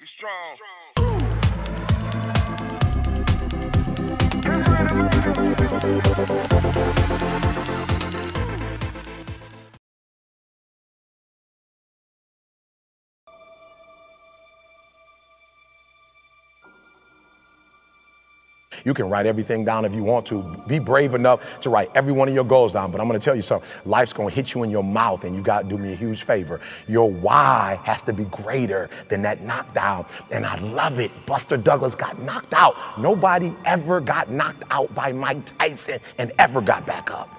strong. You can write everything down if you want to. Be brave enough to write every one of your goals down. But I'm going to tell you something. Life's going to hit you in your mouth, and you got to do me a huge favor. Your why has to be greater than that knockdown. And I love it. Buster Douglas got knocked out. Nobody ever got knocked out by Mike Tyson and ever got back up.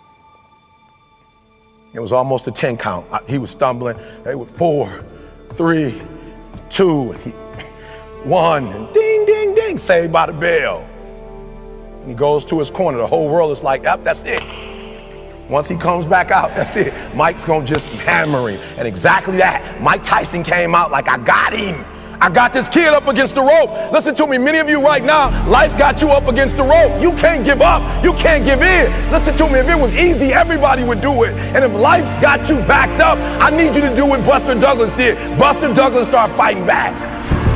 It was almost a 10 count. He was stumbling. They were 4, 3, 2, 1, and ding, ding, ding, saved by the bell. And he goes to his corner. The whole world is like, yep, that's it. Once he comes back out, that's it. Mike's going to just hammer him. And exactly that. Mike Tyson came out like, I got him. I got this kid up against the rope. Listen to me, many of you right now, life's got you up against the rope. You can't give up. You can't give in. Listen to me, if it was easy, everybody would do it. And if life's got you backed up, I need you to do what Buster Douglas did. Buster Douglas started fighting back.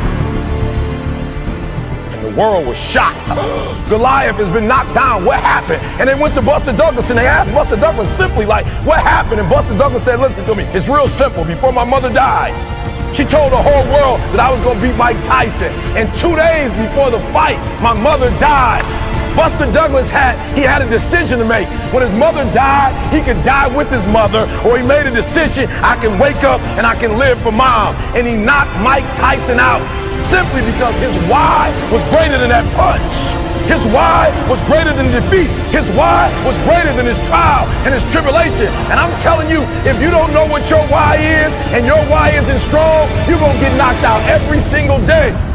The world was shocked. Goliath has been knocked down. What happened? And they went to Buster Douglas and they asked Buster Douglas simply like, what happened? And Buster Douglas said, listen to me, it's real simple. Before my mother died, she told the whole world that I was going to beat Mike Tyson. And 2 days before the fight, my mother died. Buster Douglas had a decision to make. When his mother died, he could die with his mother, or he made a decision, I can wake up and I can live for mom. And he knocked Mike Tyson out simply because his why was greater than that punch. His why was greater than defeat. His why was greater than his trial and his tribulation. And I'm telling you, if you don't know what your why is and your why isn't strong, you're going to get knocked out every single day.